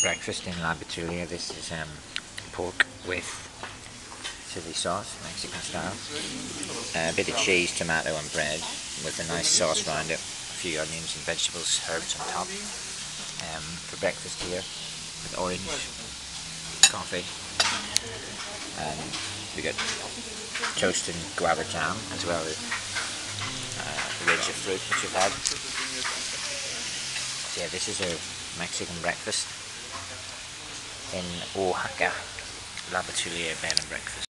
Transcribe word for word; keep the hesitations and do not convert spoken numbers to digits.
breakfast in La Betulia. This is um, pork with chili sauce, Mexican style. Uh, a bit of cheese, tomato and bread with a nice sauce around it. A few onions and vegetables, herbs on top. Um, for breakfast here with orange coffee. And we got toast and guava jam as well as uh, a range of fruit which we've had. So yeah, this is a Mexican breakfast in Oaxaca, La Betulia bed and breakfast.